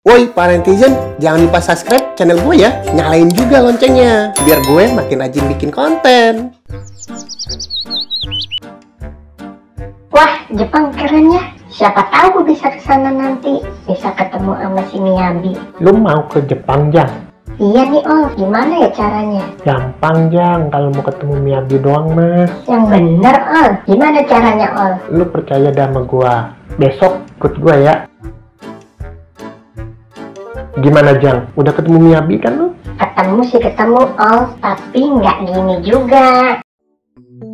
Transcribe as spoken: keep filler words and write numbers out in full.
Woi para netizen, jangan lupa subscribe channel gue ya. Nyalain juga loncengnya, biar gue makin rajin bikin konten. Wah, Jepang keren ya. Siapa tahu gue bisa kesana nanti. Bisa ketemu sama si Miyabi. Lu mau ke Jepang, Jang? Iya nih, Ol. Gimana ya caranya? Gampang, Jang. Kalau mau ketemu Miyabi doang, Mas. Yang bener, Ol. Gimana caranya, Ol? Lu percaya dah sama gua. Besok ikut gua ya. Gimana, Jang? Udah ketemu Miyabi kan lu? Ketemu sih ketemu, Ol. Tapi nggak gini juga.